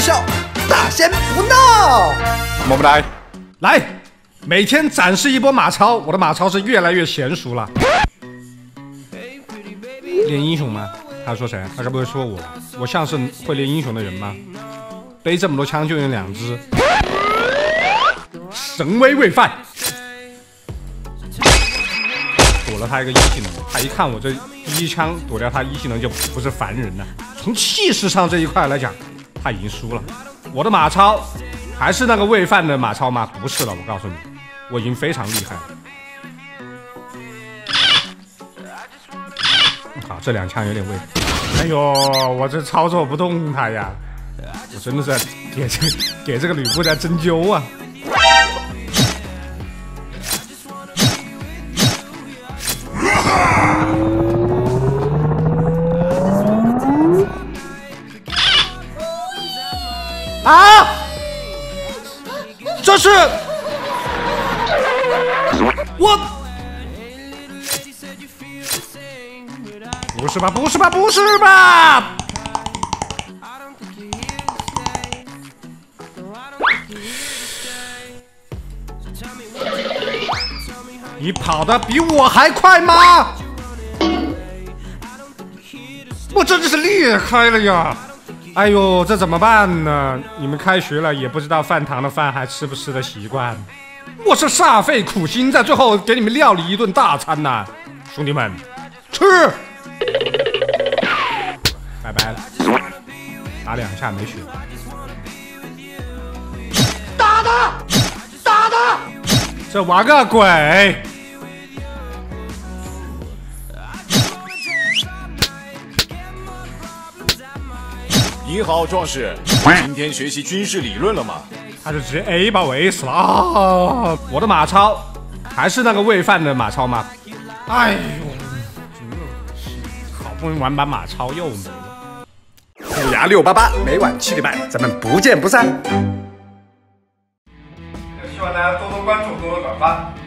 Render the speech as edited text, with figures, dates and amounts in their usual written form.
笑，大仙不闹。 么么哒，来，每天展示一波马超，我的马超是越来越娴熟了。练英雄吗？他说谁？他该不会说我像是会练英雄的人吗？背这么多枪就用2支，神威未犯。躲了他一个1技能，他一看我这第1枪躲掉他1技能就不是凡人了。从气势上这一块来讲，他已经输了。我的马超还是那个未犯的马超吗？不是了，我告诉你，我已经非常厉害了。好，这2枪有点危。哎呦，我这操作不动他呀！我真的是给这个吕布在针灸啊！啊！这是我。不是吧？不是吧？不是吧？你跑得比我还快吗？我真的是裂开了呀！哎呦，这怎么办呢？你们开学了也不知道饭堂的饭还吃不吃的习惯。我是煞费苦心，在最后给你们料理一顿大餐呐，兄弟们，吃！拜拜了，打2下没血。打他！打他！这玩个鬼！ 你好，壮士，今天学习军事理论了吗？ 他就直接 A 把我 A 死了啊！我的马超还是那个未犯的马超吗？哎呦，好不容易玩把马超又没了。 虎牙688，每晚7点半，咱们不见不散。 希望大家多多关注，多多转发。